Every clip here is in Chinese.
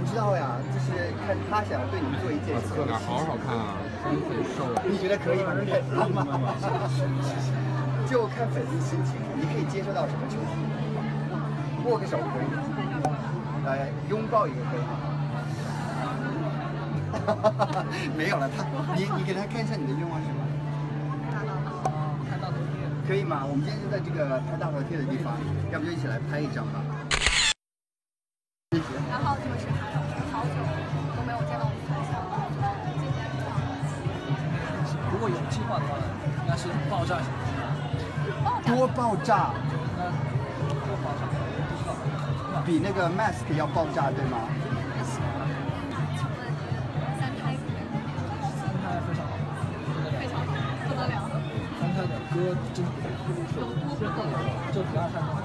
知道呀，就是看他想要对你做一件事。 侧脸好好看啊，真很瘦。 你觉得可以吗？你忍了吗？就看粉丝心情，你可以接受到什么程度？握个手可以，拥抱一个可以吗？没有了，你给他看一下你的愿望是什么？ 看大头贴。 可以吗？我们今天就在这个拍大头贴的地方，要不就一起来拍一张吧。谢谢。 然后就是还有好久都没有见到我们同学了，今年如果有计划的话，应该是爆炸型。 多爆炸？ 多爆炸？不知道。 比那个 mask 要爆炸，对吗？ 请问三胎非常好， 非常好，不得了。 三胎的歌真的这比二胎更好。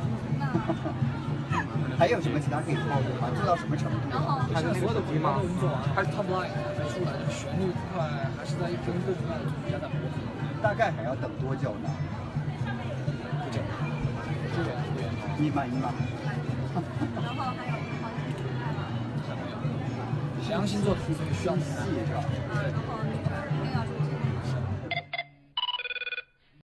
还有什么其他可以操作吗？做到什么程度？ 然后它的所有的皮毛都已经做完了，还是 top line 还出来的，旋律这块还是在一分更慢的比较在磨合。 大概还要等多久呢？ 不久，不远。 你满意吗？ 然后还有良心做的，所以需要细是吧？ 然后一定要注意。